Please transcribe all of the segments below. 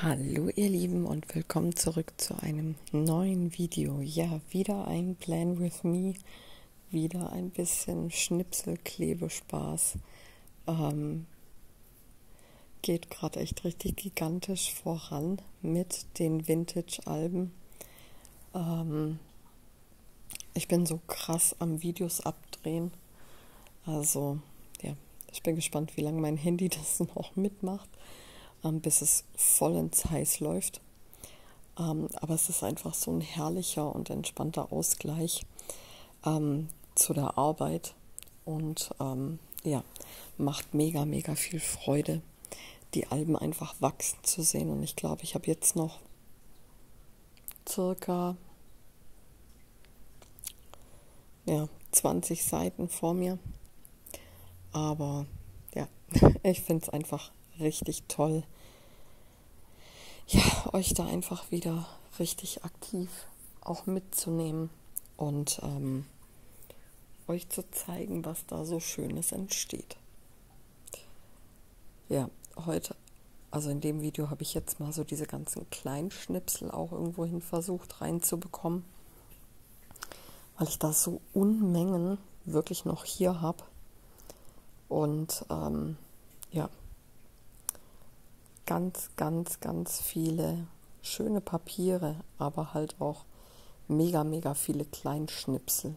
Hallo ihr Lieben und willkommen zurück zu einem neuen Video. Ja, wieder ein Plan with me, wieder ein bisschen Schnipselklebespaß. Geht gerade echt richtig gigantisch voran mit den Vintage-Alben. Ich bin so krass am Videos abdrehen. Also ja, ich bin gespannt, wie lange mein Handy das noch mitmacht, bis es vollends heiß läuft. Aber es ist einfach so ein herrlicher und entspannter Ausgleich zu der Arbeit und ja, macht mega, mega viel Freude, die Alben einfach wachsen zu sehen. Und ich glaube, ich habe jetzt noch circa 20 Seiten vor mir. Aber ja, ich finde es einfach richtig toll, ja, euch da einfach wieder richtig aktiv auch mitzunehmen und euch zu zeigen, was da so Schönes entsteht. Ja, heute, also in dem Video habe ich jetzt mal so diese ganzen kleinen Schnipsel auch irgendwohin versucht reinzubekommen, weil ich da so Unmengen wirklich noch hier habe. Und ja, ganz, ganz, ganz viele schöne Papiere, aber halt auch mega, mega viele Kleinschnipsel.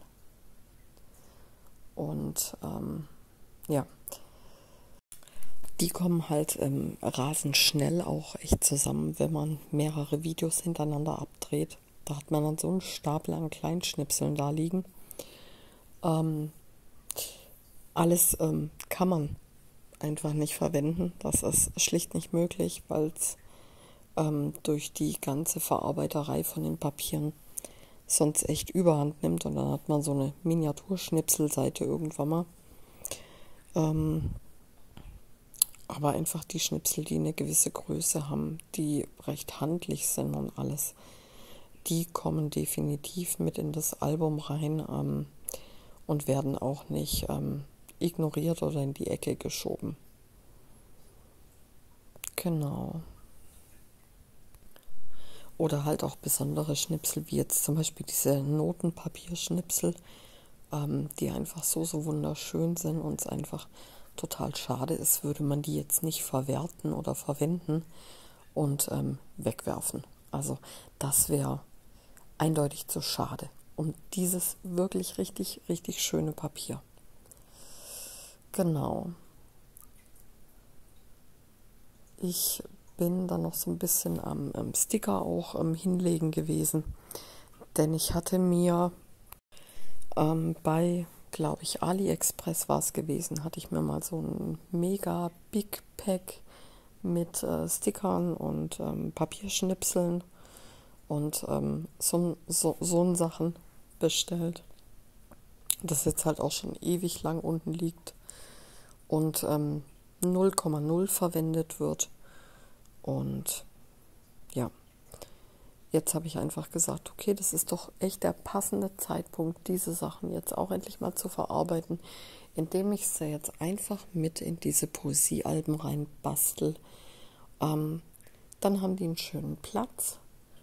Und ja, die kommen halt rasend schnell auch echt zusammen, wenn man mehrere Videos hintereinander abdreht. Da hat man dann so einen Stapel an Kleinschnipseln da liegen. Alles kann man einfach nicht verwenden. Das ist schlicht nicht möglich, weil es durch die ganze Verarbeiterei von den Papieren sonst echt Überhand nimmt. Und dann hat man so eine Miniaturschnipselseite irgendwann mal. Aber einfach die Schnipsel, die eine gewisse Größe haben, die recht handlich sind und alles, die kommen definitiv mit in das Album rein und werden auch nicht ignoriert oder in die Ecke geschoben. Genau. Oder halt auch besondere Schnipsel, wie jetzt zum Beispiel diese Notenpapierschnipsel, die einfach so wunderschön sind und es einfach total schade ist, würde man die jetzt nicht verwerten oder verwenden und wegwerfen. Also das wäre eindeutig zu schade. Und dieses wirklich richtig, richtig schöne Papier. Genau. Ich bin dann noch so ein bisschen am Sticker auch hinlegen gewesen, denn ich hatte mir bei, glaube ich, AliExpress war es gewesen, hatte ich mir mal so ein mega Big Pack mit Stickern und Papierschnipseln und so Sachen bestellt, das jetzt halt auch schon ewig lang unten liegt und 0,0 verwendet wird. Und ja, jetzt habe ich einfach gesagt, okay, das ist doch echt der passende Zeitpunkt, diese Sachen jetzt auch endlich mal zu verarbeiten, indem ich sie jetzt einfach mit in diese Poesiealben rein bastel. Dann haben die einen schönen Platz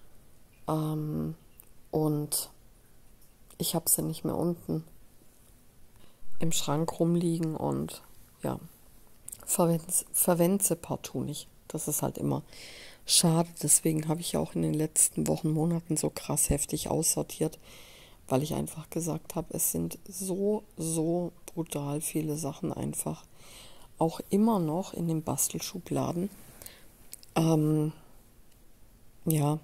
und ich habe sie nicht mehr unten im Schrank rumliegen und ja, verwende sie partout nicht. Das ist halt immer schade. Deswegen habe ich ja auch in den letzten Wochen, Monaten so krass heftig aussortiert, weil ich einfach gesagt habe, es sind so brutal viele Sachen einfach auch immer noch in den Bastelschubladen. Ja,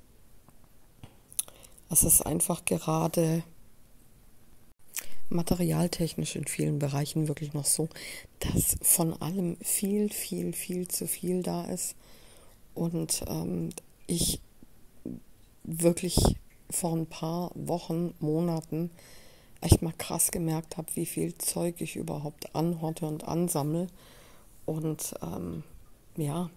es ist einfach gerade materialtechnisch in vielen Bereichen wirklich noch so, dass von allem viel zu viel da ist und ich wirklich vor ein paar Wochen, Monaten echt mal krass gemerkt habe, wie viel Zeug ich überhaupt anhorte und ansammle und ja,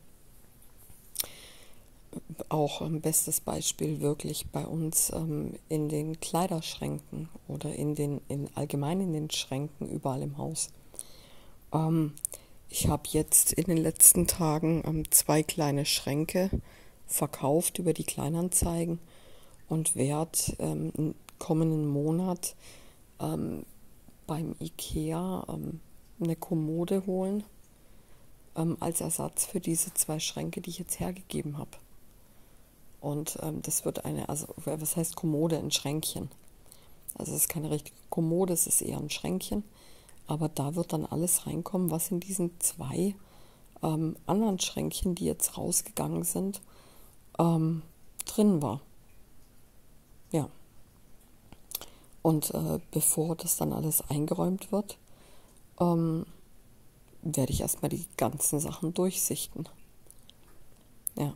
auch bestes Beispiel wirklich bei uns in den Kleiderschränken oder allgemein in den Schränken überall im Haus. Ich habe jetzt in den letzten Tagen 2 kleine Schränke verkauft über die Kleinanzeigen und werde im kommenden Monat beim IKEA eine Kommode holen als Ersatz für diese 2 Schränke, die ich jetzt hergegeben habe. Und das wird also was heißt Kommode? Ein Schränkchen. Also es ist keine richtige Kommode, es ist eher ein Schränkchen. Aber da wird dann alles reinkommen, was in diesen 2 anderen Schränkchen, die jetzt rausgegangen sind, drin war. Ja. Und bevor das dann alles eingeräumt wird, werde ich erstmal die ganzen Sachen durchsichten. Ja.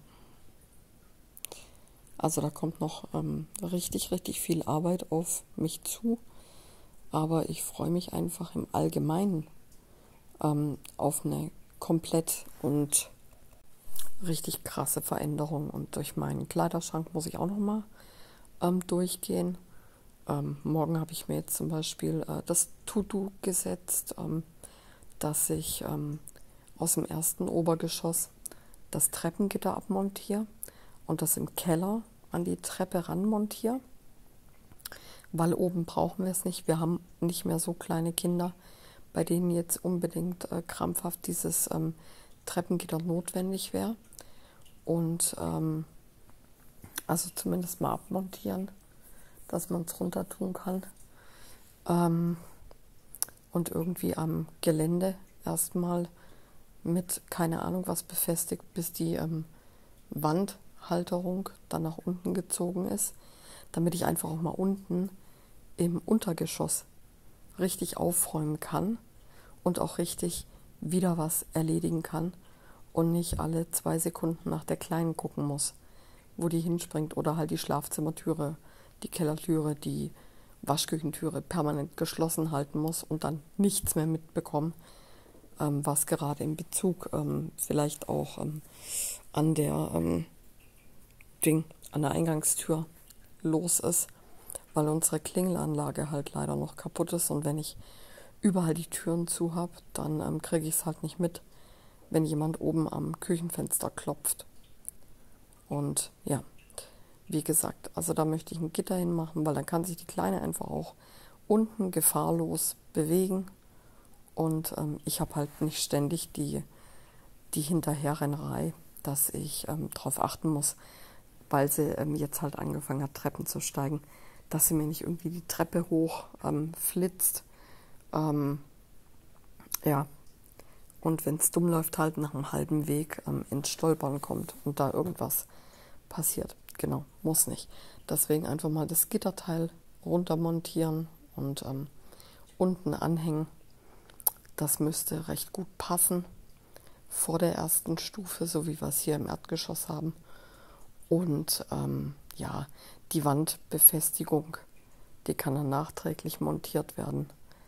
Also da kommt noch richtig, richtig viel Arbeit auf mich zu. Aber ich freue mich einfach im Allgemeinen auf eine komplett und richtig krasse Veränderung. Und durch meinen Kleiderschrank muss ich auch nochmal durchgehen. Morgen habe ich mir jetzt zum Beispiel das To-Do gesetzt, dass ich aus dem ersten Obergeschoss das Treppengitter abmontiere und das im Keller an die Treppe ranmontiere. Weil oben brauchen wir es nicht. Wir haben nicht mehr so kleine Kinder, bei denen jetzt unbedingt krampfhaft dieses Treppengitter notwendig wäre. Und also zumindest mal abmontieren, dass man es runter tun kann. Und irgendwie am Gelände erstmal mit keine Ahnung was befestigt, bis die Wandhalterung dann nach unten gezogen ist, damit ich einfach auch mal unten im Untergeschoss richtig aufräumen kann und auch richtig wieder was erledigen kann und nicht alle 2 Sekunden nach der Kleinen gucken muss, wo die hinspringt, oder halt die Schlafzimmertüre, die Kellertüre, die Waschküchentüre permanent geschlossen halten muss und dann nichts mehr mitbekommen, was gerade in Bezug vielleicht auch an der an der Eingangstür los ist, weil unsere Klingelanlage halt leider noch kaputt ist, und wenn ich überall die Türen zu habe, dann kriege ich es halt nicht mit, wenn jemand oben am Küchenfenster klopft. Und ja, wie gesagt, also da möchte ich ein Gitter hinmachen, weil dann kann sich die Kleine einfach auch unten gefahrlos bewegen, und ich habe halt nicht ständig die Hinterherrennerei, dass ich darauf achten muss, weil sie jetzt halt angefangen hat, Treppen zu steigen, dass sie mir nicht irgendwie die Treppe hoch flitzt. Ja, und wenn es dumm läuft, halt nach einem halben Weg ins Stolpern kommt und da irgendwas passiert. Genau, muss nicht. Deswegen einfach mal das Gitterteil runter montieren und unten anhängen. Das müsste recht gut passen vor der ersten Stufe, so wie wir es hier im Erdgeschoss haben. Und ja, die Wandbefestigung, die kann dann nachträglich montiert werden.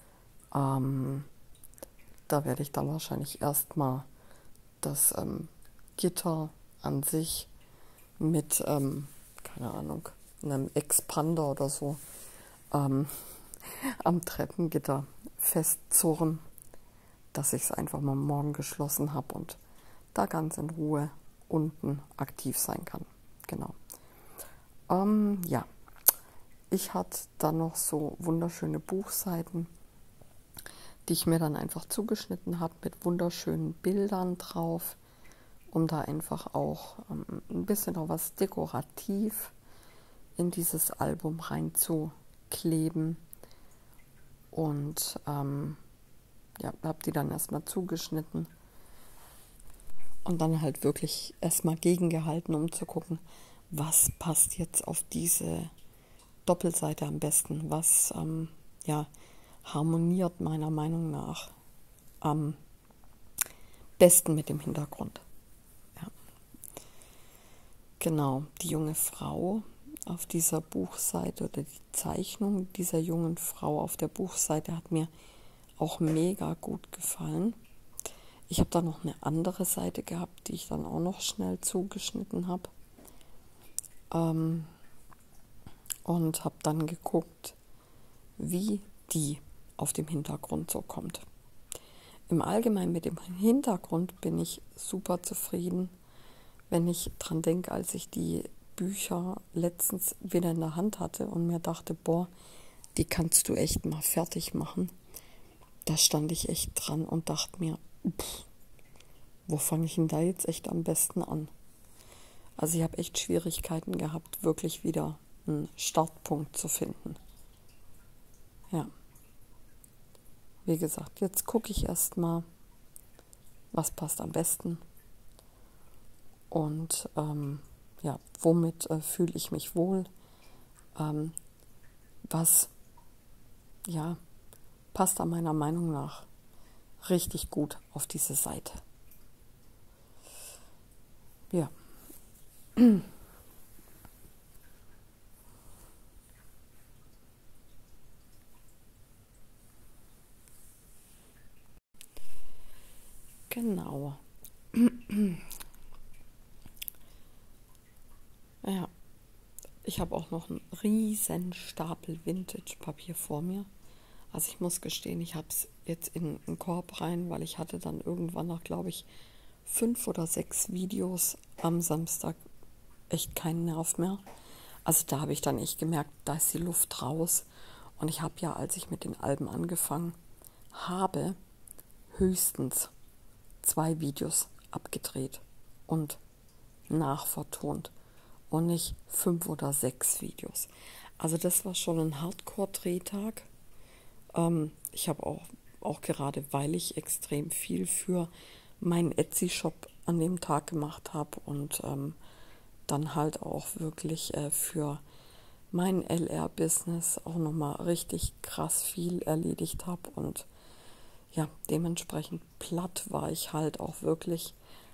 Da werde ich dann wahrscheinlich erstmal das Gitter an sich mit, keine Ahnung, einem Expander oder so am Treppengitter festzurren, dass ich es einfach mal morgen geschlossen habe und da ganz in Ruhe unten aktiv sein kann. Genau. Ja, ich hatte dann noch so wunderschöne Buchseiten, die ich mir dann einfach zugeschnitten habe mit wunderschönen Bildern drauf, um da einfach auch ein bisschen noch was dekorativ in dieses Album reinzukleben. Und ja, habe die dann erstmal zugeschnitten und dann halt wirklich erstmal gegengehalten, um zu gucken, was passt jetzt auf diese Doppelseite am besten, was ja, harmoniert meiner Meinung nach am besten mit dem Hintergrund. Ja. Genau, die junge Frau auf dieser Buchseite oder die Zeichnung dieser jungen Frau auf der Buchseite hat mir auch mega gut gefallen. Ich habe da noch eine andere Seite gehabt, die ich dann auch noch schnell zugeschnitten habe. Und habe dann geguckt, wie die auf dem Hintergrund so kommt. im Allgemeinen mit dem Hintergrund bin ich super zufrieden, wenn ich dran denke, als ich die Bücher letztens wieder in der Hand hatte und mir dachte, boah, die kannst du echt mal fertig machen. Da stand ich echt dran und dachte mir, wo fange ich denn da jetzt echt am besten an? Also ich habe echt Schwierigkeiten gehabt, wirklich wieder einen Startpunkt zu finden. Ja, wie gesagt, jetzt gucke ich erst mal, was passt am besten und ja, womit fühle ich mich wohl, was ja passt da meiner Meinung nach richtig gut auf diese Seite. Ja. Genau. Ja, ich habe auch noch einen riesen Stapel Vintage-Papier vor mir. Also ich muss gestehen, ich habe es jetzt in einen Korb rein, weil ich hatte dann irgendwann noch, glaube ich, 5 oder 6 Videos am Samstag echt keinen Nerv mehr. Also da habe ich dann echt gemerkt, da ist die Luft raus. Und ich habe ja, als ich mit den Alben angefangen habe, höchstens 2 Videos abgedreht und nachvertont und nicht 5 oder 6 Videos. Also das war schon ein Hardcore-Drehtag. Ich habe auch gerade, weil ich extrem viel für meinen Etsy-Shop an dem Tag gemacht habe und dann halt auch wirklich für mein LR-Business auch nochmal richtig krass viel erledigt habe und ja, dementsprechend platt war ich halt auch wirklich,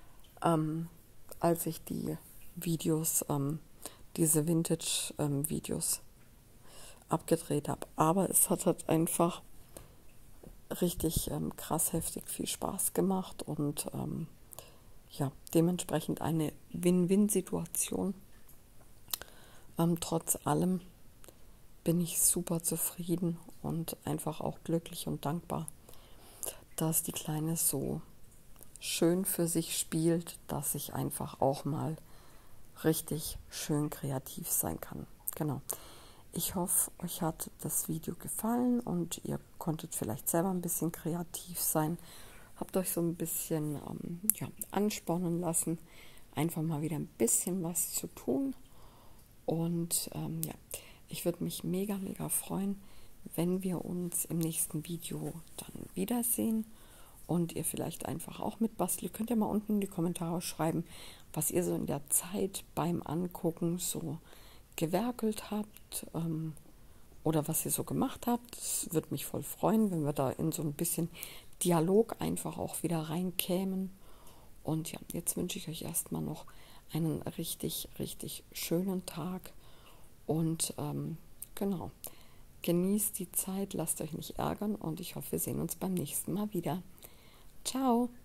als ich die Videos, diese Vintage-Videos abgedreht habe. Aber es hat halt einfach richtig krass heftig viel Spaß gemacht und ja, dementsprechend eine Win-Win-Situation. Trotz allem bin ich super zufrieden und einfach auch glücklich und dankbar, dass die Kleine so schön für sich spielt, dass ich einfach auch mal richtig schön kreativ sein kann. Genau. Ich hoffe, euch hat das Video gefallen und ihr konntet vielleicht selber ein bisschen kreativ sein. Habt euch so ein bisschen ja, anspornen lassen, einfach mal wieder ein bisschen was zu tun. Und ja, ich würde mich mega, mega freuen, wenn wir uns im nächsten Video dann wiedersehen und ihr vielleicht einfach auch mitbastelt. Könnt ihr mal unten in die Kommentare schreiben, was ihr so in der Zeit beim Angucken so gewerkelt habt oder was ihr so gemacht habt. Es würde mich voll freuen, wenn wir da in so ein bisschen Dialog einfach auch wieder reinkämen. Und ja, jetzt wünsche ich euch erstmal noch einen richtig, richtig schönen Tag und genau, genießt die Zeit, lasst euch nicht ärgern und ich hoffe, wir sehen uns beim nächsten Mal wieder. Ciao!